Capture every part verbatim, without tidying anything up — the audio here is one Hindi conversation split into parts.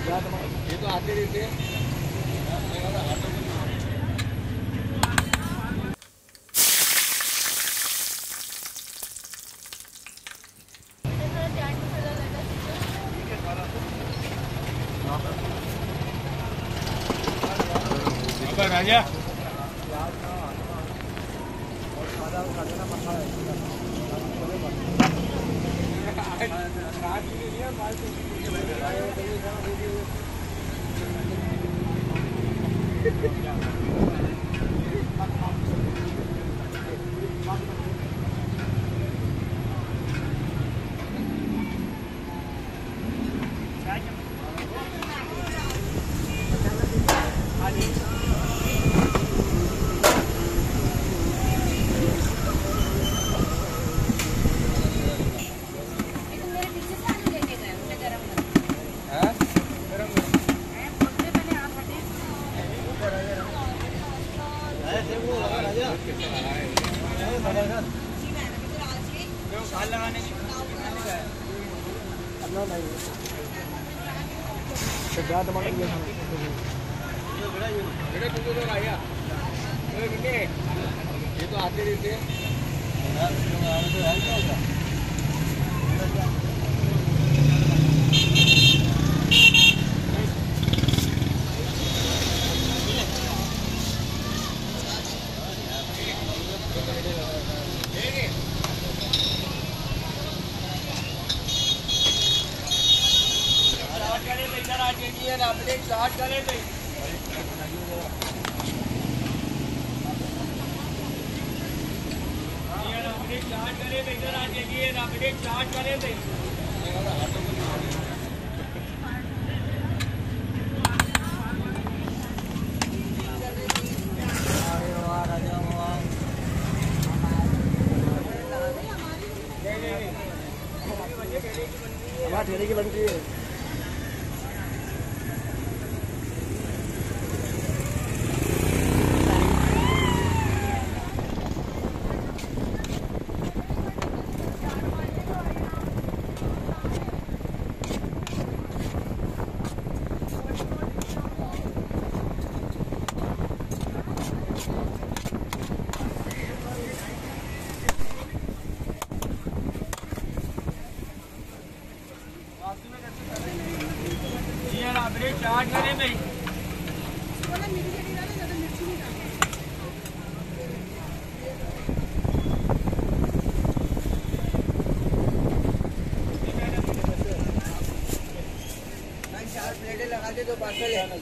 ये तो आते रहते हैं। राजा ये तो आते रहते हैं। स्टार्ट करें भाई। स्टार्ट करें भाई, इधर आ जाइए, रैपिड स्टार्ट करें भाई। हमारे ठेले की बनती है। स्टार्ट करें भाई। चार प्लेटें लगा दे तो पार्सल है।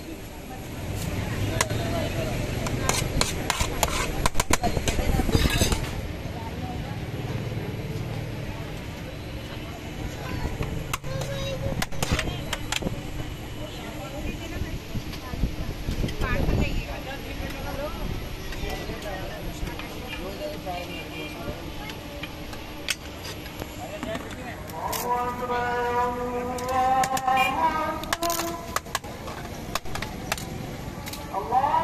Allah